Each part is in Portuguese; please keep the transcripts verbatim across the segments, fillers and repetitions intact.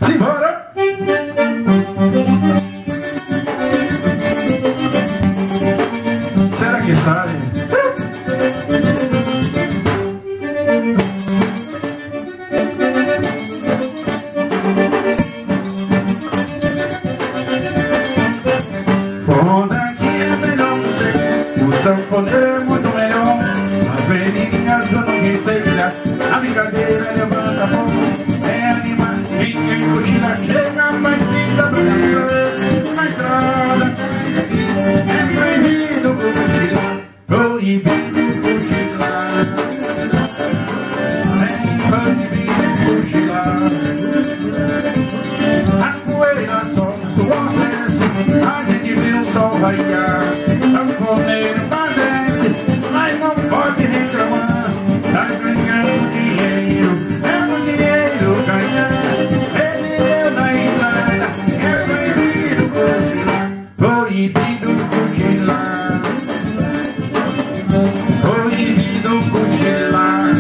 Simbora! Será que sai? Onde aqui é melhor você, o sanfoneiro é muito melhor. As menininhas dando receita, a brincadeira levanta a mão. É animar, ninguém cochila, chega mais linda pra dançar. Na estrada, é proibido cochilar, proibido cochilar. É proibido cochilar. A poeira solta o acesso, a gente vê o sol raiar. Sanfoneiro padece, mas não pode reclamar. Tá ganhando dinheiro, é o dinheiro ganhar. Ele deu na entrada, é proibido cochilar, proibido cochilar, proibido cochilar.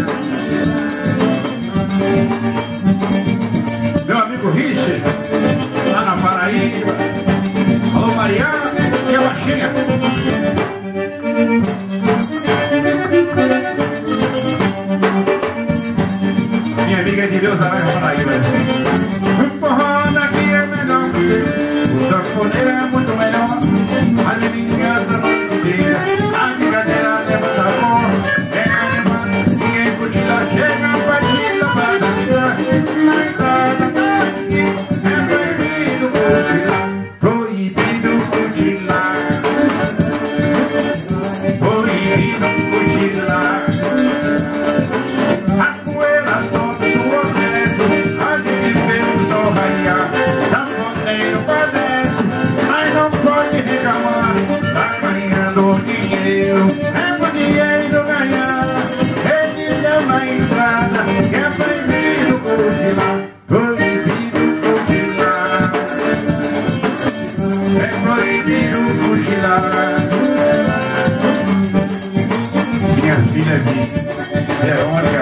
Meu amigo Richard, lá na Paraíba. Alô Mariana e a baixinha. Minha amiga de Deus, lá na Paraíba. O forró daqui é melhor que você, o sanfoneiro é muito melhor. A menininhas da noite inteira, a brincadeira levanta a mão. É alemã, ninguém cochila, chega a batida pra dançar. Na entrada, é proibido cochilar, proibido cochilar, proibido cochilar. A poeira solta do acesso, a gente vê o sol raiar. Sanfoneiro padece, mas não pode reclamar. Tá ganhando dinheiro, é pro dinheiro ganhar. Ele deu na entrada, que é proibido cochilar, proibido cochilar. É proibido cochilar. Minha filha Verônica